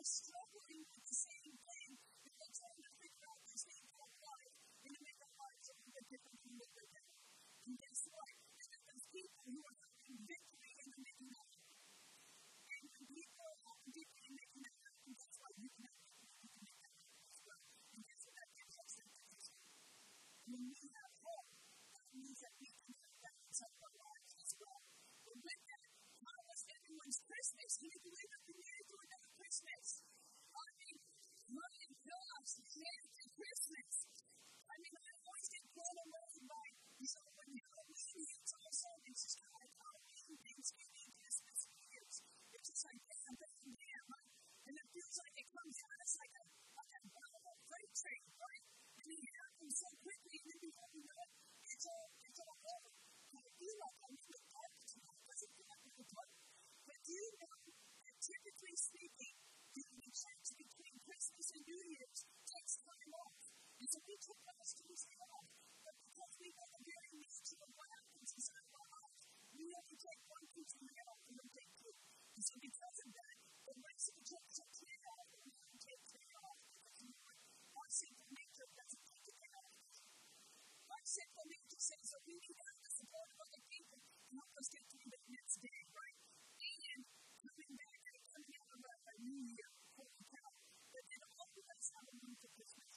struggling with the same thing, and they're trying to figure out this thing called life, and to make their lives a little bit different than what they're doing. And guess what? There's people who are having victory in the making of it. And when people are having victory in making that happen, guess what? You can have victory, you can make that happen as well. And guess what? That gives us sanctification. When we have hope, that means that we can have that inside of our lives as well. But with that, how was everyone's Christmas? Can you believe that we made it through another Christmas? I mean, my gosh, we made it through Christmas. I mean, I always get blown away by, when Halloween hits also, it's just kind of like Halloween, Thanksgiving, Christmas, New Year's. It's just like, damn. And it feels like it comes at us like a freight train, right? And it happens so quickly, and then before you know it, it's all over. And I feel like I'm in the dark tonight. It doesn't feel like I'm in the dark. But do you know that typically speaking, the church between Christmas and New Year's takes time off. And so we took those 2 weeks off. But because we know the very nature of what happens inside of our lives, we have to take 1 piece of mail and then take 2. And so because of that, the rest of the church takes 3 off, and we have to take 3 off. Because our sinful nature doesn't take it out. Our sinful nature says that we need to have the support of other people and help us get through the next day, right? And coming back and coming out of a new year, holy cow. But then all of us have a room for Christmas.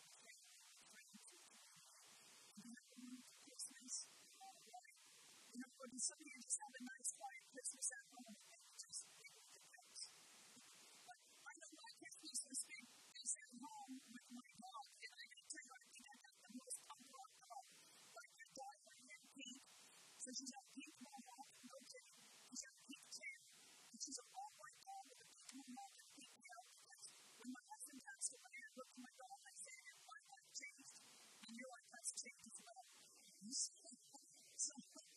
Christmas, right? Or do some of you just have a nice, quiet Christmas at home and just make it the best? But I know my Christmas was spent at home with my dog, and I can tell you, I think I got the most punk-rock dog. Like, my dog went in pink, so she's got a pink mohawk, no tail. She's got a pink tail, and she's an all-white dog with a pink mohawk and a pink tail. When my husband passed away, I looked at my dog and I said, my life changed, and your life has changed as well. So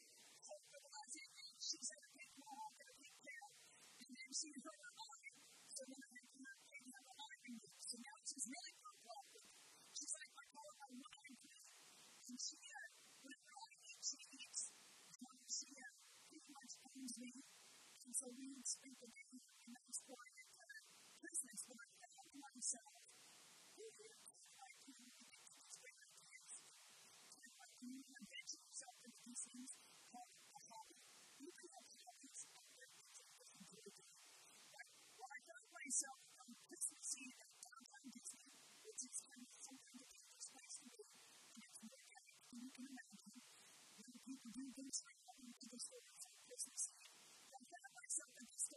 she's had a pink mohawk and a pink tail, and then she hurt her eye. So then I had to have an eye removed. So now she's really punk-rock. She's like my dog on one eye blue. And she, whenever I eat, she eats. She pretty much owns me. And so we would spend the day in that quiet Christmas. But I thought to myself, who would like to you eventually yourself into these things called a hobby. You can have hobbies of different things. Well, I found myself on Christmas Eve at downtown Disney, which is kind of something that takes place to me, and it's more epic than you can imagine. When people do things like that into the stories on Christmas Eve, I found myself at this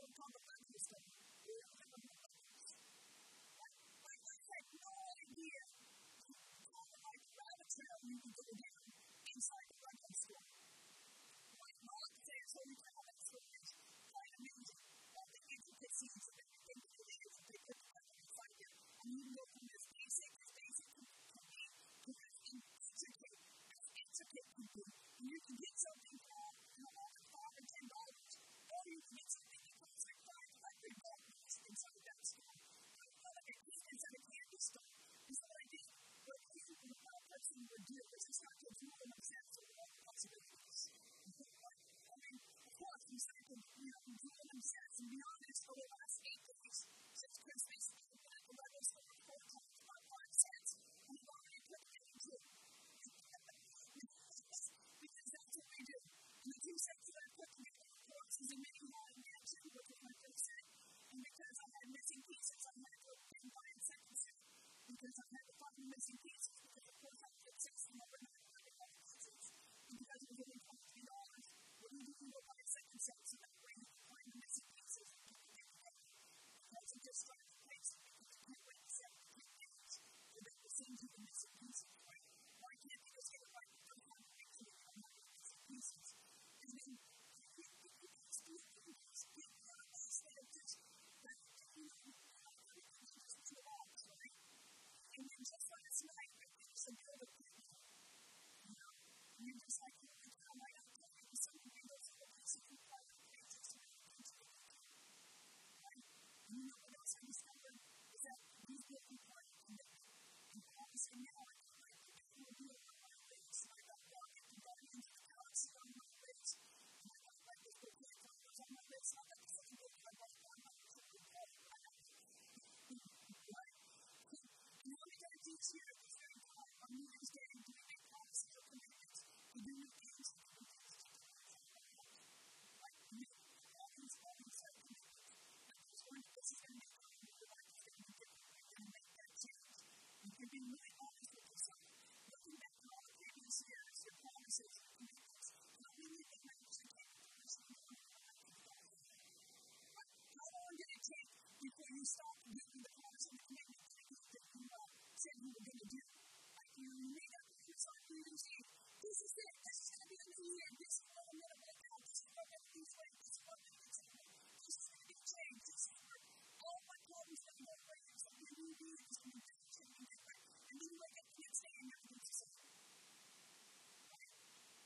decision to make this. How many of them actually take the person on the How long did it take before you stopped giving the promise and the commitment that you said you were going to do? Like you made up your result, you didn't say, this is it, this is going to be a new year, this is what I'm going to make out, this is what I'm going to lose weight, this is what I'm going to get saved, this is going to be changed, this is where all my problems are going to go away, and so when you do it, it's going to be different, and then you wake up the next day and everything's the same. Right?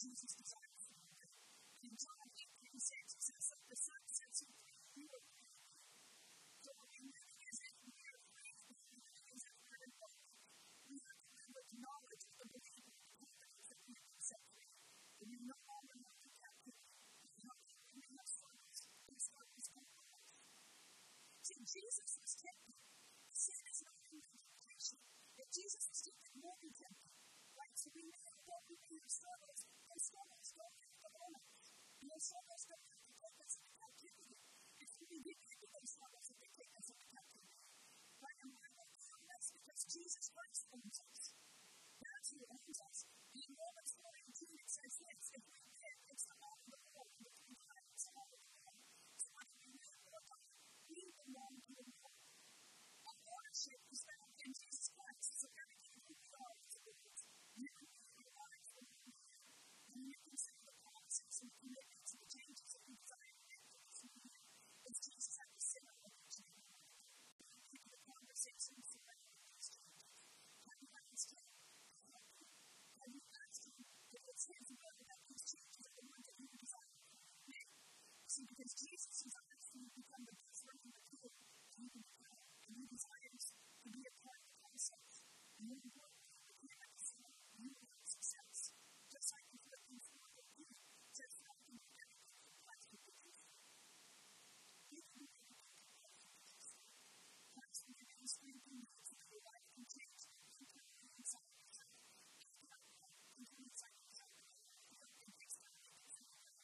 Jesus desires for you. In John 8:26, it says that the Son sets you free. You are free. So when we live as if we are free, when we live as if we are in both, we have to live with knowledge of the believer and confidence that we have been set free. And you no longer have to captivity. You no longer have struggles. These struggles come from life. See, Jesus was tempted. Sin is not an indication that Jesus was tempted more than tempted. Right? So we may have struggles. Those struggles don't have to harm us. Those struggles don't have to take us into captivity. It's when we get into those struggles that they take us into captivity. Right? And why would they do that? Because Jesus Christ owns us. That's who owns us. In Romans 4:18 it says this, if we live, it's the law of the Lord, and if we die, it's the law of the Lord. So whether we live or die, we belong to the Lord. Our ownership is found in Jesus Christ. So everything who we are is His. You and me, our lives belong to Him. And when you consider the promises and commitments and the changes that we desire to make to this new year, it's Jesus at the center of each and every one. Keep your conversations surrounding these changes. Have you asked Him to help you? Have you asked Him if it's His will that these changes are the ones that you desire to make? See, because Jesus desires for you to become the best version of you that you can become. And He desires to be a part of the process. And more importantly, if you have to see you will have success. Just like in Philippians 4:18 says, I can do everything through Christ who believes in me. You can do everything through Christ who believes in me. Christ will give you the strength you need so that your life can change internally inside yourself. Internally inside yourself. It takes time to get through that.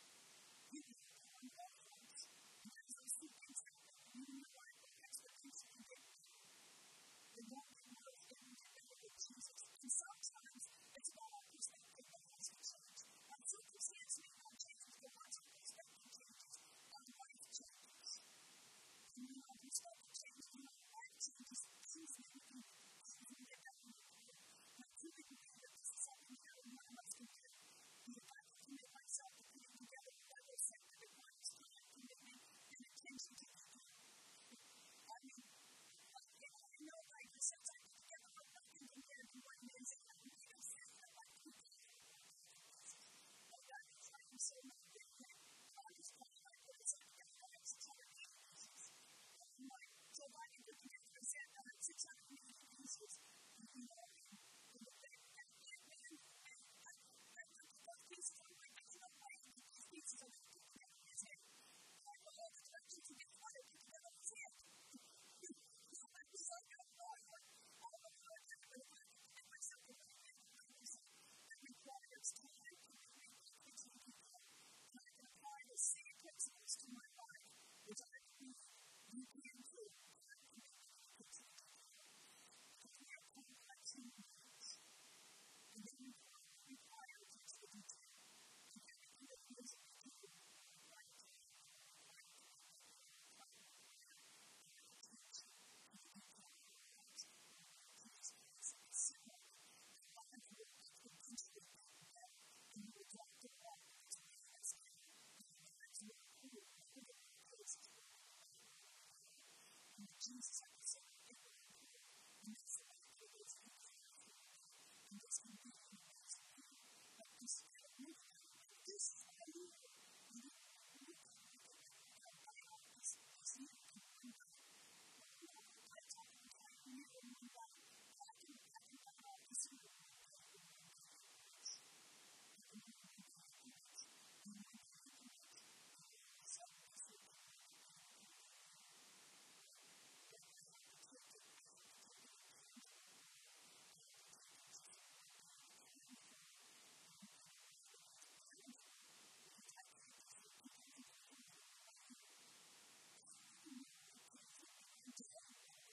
You can do it on all fronts. And as those two things happen, you in your life, the expectation and danger. They won't be worth getting together with Jesus. And sometimes it's about our perspective that has to change. Our circumstance may not change, but once our perspective changes, our life changes. And when our perspective changes and our life changes, things may be get that in the Lord. And I truly believe that this is something that every one of us can do. And if I can commit myself to putting together a level of faith that requires time, commitment, and attention to do that. I mean, I know like the sense I put together for nothing compared to what it is that I can do. And I can do it. And that is why I'm so motivated that God is calling my purpose like that. I have 600 million pieces. And like, so if I can put together a set that has 600 million pieces, you know, and the thing that man, and those pieces, I'm like, there's no way that these pieces are going to put together his head. I know all the directions to get one to put together his head. So I was like, I'm going for all the hard time, but if I can commit myself to putting it in myself, that requires time, commitment, attention to do that. And I can apply the same principles to my life, which I believe you can do. Time, commitment, and attention to do that. Because we are complex human beings. And then you require attention to detail. And everything that it is that we do requires attention to attention to the detail of our lives. Jesus is a symbol that God will eventually back down and you will walk the walk because He has come. And there is no clue of who the right place is for you. And with Jesus at the center, it will be clear. And that's the way it is that He has for you. And this can be in the lives of you. But this is how you live. This is how you live. You don't want to live that I have this year in one day. You know, I talk an entire year in one day. I can run off December in one day in one day. I can do it in 5 minutes. And when I do it, so it's like, but I have to take it. I have to take it intentionally. I have to take it intentionally. Because I can't just look at it and do it. You know, I can't take it and do it.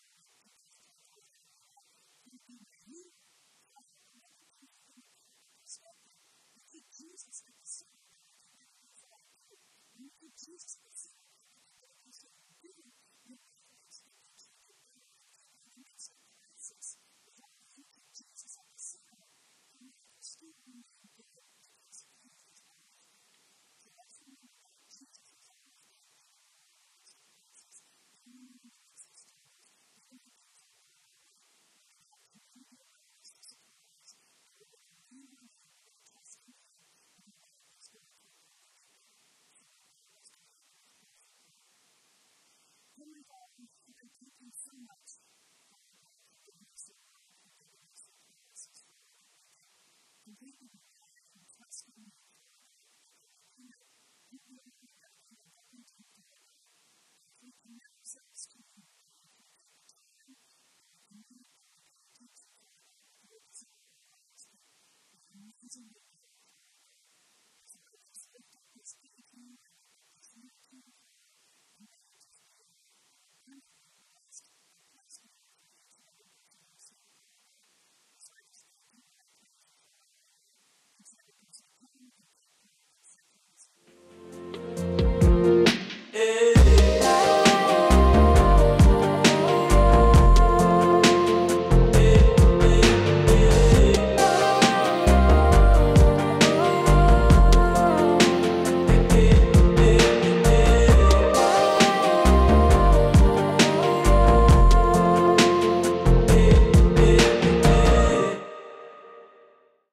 And when you have everything in perspective, you keep Jesus at the center of everything that you do. You keep Jesus at the center of everything that you do. You'll be able to make in the midst of crisis. But when you keep Jesus at the center, He will still remain bigger because He is everything. So let's remember that Jesus is everything. Jesus is everything. You will have your testimony. completely